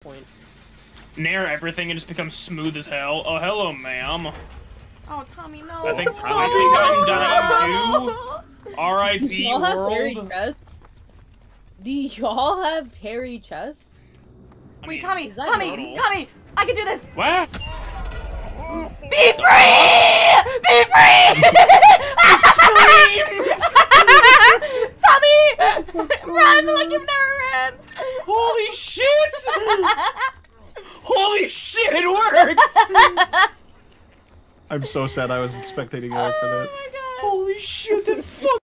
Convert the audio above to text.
point. Nair everything and just becomes smooth as hell. Oh, hello, ma'am. Oh, Tommy, no. I think Tommy. I'm dying too. R.I.P. Y'all have hairy world. chests? Do y'all have hairy chests? Wait, Tommy, is that Tommy, normal? Tommy, I can do this. What? Be free! Be free! Tommy, run like you've never ran. Holy shit! Holy shit, it worked! I'm so sad I was spectating Eric for that. Oh my god. Holy shit, that fucking